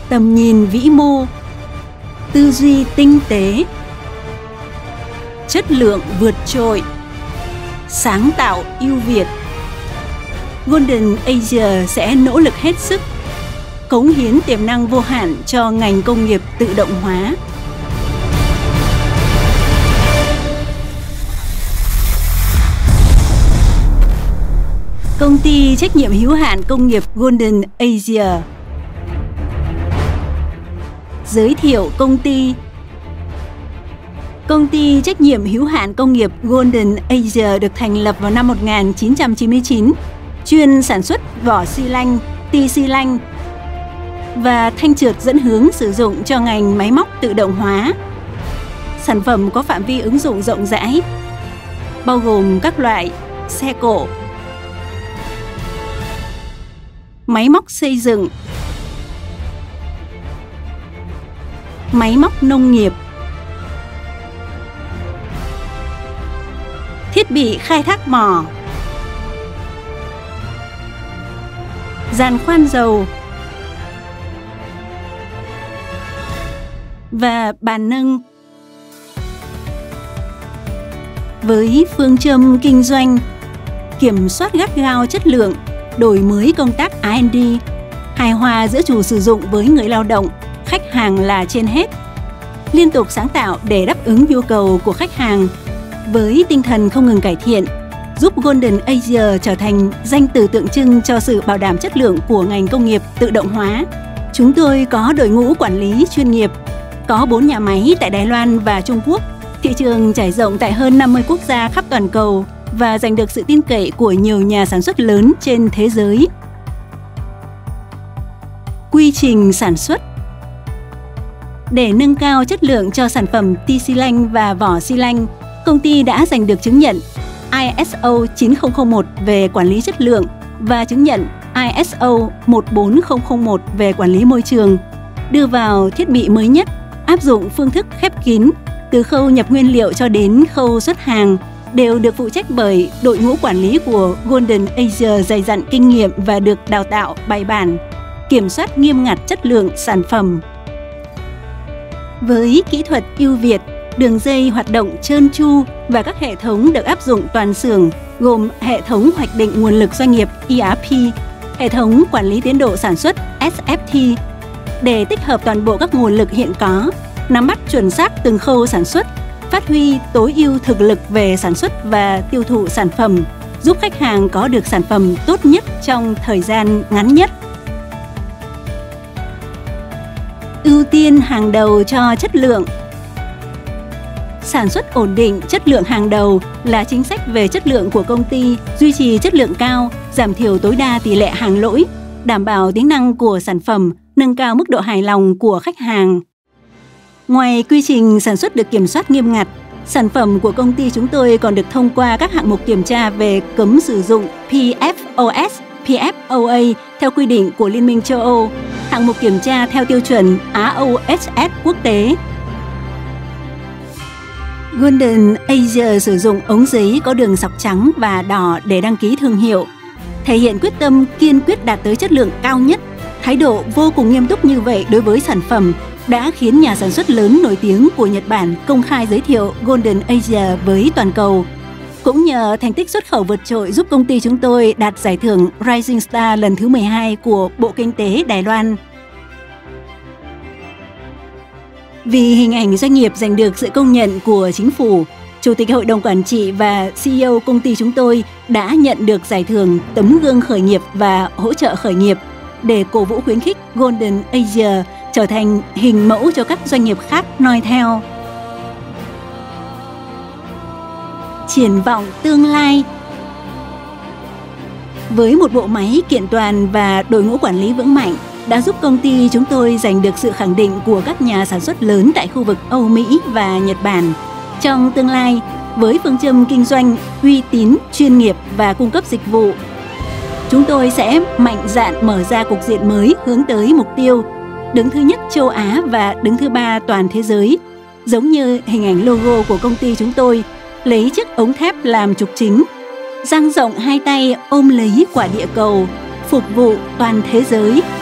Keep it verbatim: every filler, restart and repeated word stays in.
tầm nhìn vĩ mô, tư duy tinh tế, chất lượng vượt trội, sáng tạo ưu việt. Golden Asia sẽ nỗ lực hết sức, cống hiến tiềm năng vô hạn cho ngành công nghiệp tự động hóa. Công ty trách nhiệm hữu hạn công nghiệp Golden Asia. Giới thiệu công ty. Công ty trách nhiệm hữu hạn công nghiệp Golden Asia được thành lập vào năm một nghìn chín trăm chín mươi chín, chuyên sản xuất vỏ xi lanh, ti xi lanh và thanh trượt dẫn hướng sử dụng cho ngành máy móc tự động hóa. Sản phẩm có phạm vi ứng dụng rộng rãi, bao gồm các loại xe cộ, máy móc xây dựng, máy móc nông nghiệp, thiết bị khai thác mỏ, giàn khoan dầu và bàn nâng. Với phương châm kinh doanh, kiểm soát gắt gao chất lượng, đổi mới công tác R and D, hài hòa giữa chủ sử dụng với người lao động, khách hàng là trên hết. Liên tục sáng tạo để đáp ứng nhu cầu của khách hàng với tinh thần không ngừng cải thiện, giúp Golden Asia trở thành danh từ tượng trưng cho sự bảo đảm chất lượng của ngành công nghiệp tự động hóa. Chúng tôi có đội ngũ quản lý chuyên nghiệp, có bốn nhà máy tại Đài Loan và Trung Quốc, thị trường trải rộng tại hơn năm mươi quốc gia khắp toàn cầu và giành được sự tin cậy của nhiều nhà sản xuất lớn trên thế giới. Quy trình sản xuất. Để nâng cao chất lượng cho sản phẩm ti xi lanh và vỏ xi lanh, công ty đã giành được chứng nhận I S O chín không không một về quản lý chất lượng và chứng nhận I S O một bốn không không một về quản lý môi trường, đưa vào thiết bị mới nhất, áp dụng phương thức khép kín, từ khâu nhập nguyên liệu cho đến khâu xuất hàng, đều được phụ trách bởi đội ngũ quản lý của Golden Asia dày dặn kinh nghiệm và được đào tạo bài bản, kiểm soát nghiêm ngặt chất lượng sản phẩm. Với kỹ thuật ưu việt, đường dây hoạt động trơn tru và các hệ thống được áp dụng toàn xưởng gồm hệ thống hoạch định nguồn lực doanh nghiệp E R P, hệ thống quản lý tiến độ sản xuất S F T, để tích hợp toàn bộ các nguồn lực hiện có, nắm bắt chuẩn xác từng khâu sản xuất, phát huy tối ưu thực lực về sản xuất và tiêu thụ sản phẩm, giúp khách hàng có được sản phẩm tốt nhất trong thời gian ngắn nhất. Ưu tiên hàng đầu cho chất lượng. Sản xuất ổn định, chất lượng hàng đầu là chính sách về chất lượng của công ty, duy trì chất lượng cao, giảm thiểu tối đa tỷ lệ hàng lỗi, đảm bảo tính năng của sản phẩm, nâng cao mức độ hài lòng của khách hàng. Ngoài quy trình sản xuất được kiểm soát nghiêm ngặt, sản phẩm của công ty chúng tôi còn được thông qua các hạng mục kiểm tra về cấm sử dụng P F O S, P F O A theo quy định của Liên minh châu Âu, hạng mục kiểm tra theo tiêu chuẩn R O S S quốc tế. Golden Asia sử dụng ống giấy có đường sọc trắng và đỏ để đăng ký thương hiệu, thể hiện quyết tâm kiên quyết đạt tới chất lượng cao nhất. Thái độ vô cùng nghiêm túc như vậy đối với sản phẩm đã khiến nhà sản xuất lớn nổi tiếng của Nhật Bản công khai giới thiệu Golden Asia với toàn cầu. Cũng nhờ thành tích xuất khẩu vượt trội giúp công ty chúng tôi đạt giải thưởng Rising Star lần thứ mười hai của Bộ Kinh tế Đài Loan. Vì hình ảnh doanh nghiệp giành được sự công nhận của chính phủ, Chủ tịch Hội đồng Quản trị và C E O công ty chúng tôi đã nhận được giải thưởng Tấm gương khởi nghiệp và hỗ trợ khởi nghiệp để cổ vũ khuyến khích Golden Asia trở thành hình mẫu cho các doanh nghiệp khác noi theo. Triển vọng tương lai. Với một bộ máy kiện toàn và đội ngũ quản lý vững mạnh, đã giúp công ty chúng tôi giành được sự khẳng định của các nhà sản xuất lớn tại khu vực Âu Mỹ và Nhật Bản. Trong tương lai, với phương châm kinh doanh, uy tín, chuyên nghiệp và cung cấp dịch vụ, chúng tôi sẽ mạnh dạn mở ra cục diện mới hướng tới mục tiêu đứng thứ nhất châu Á và đứng thứ ba toàn thế giới. Giống như hình ảnh logo của công ty chúng tôi, lấy chiếc ống thép làm trục chính, dang rộng hai tay ôm lấy quả địa cầu, phục vụ toàn thế giới.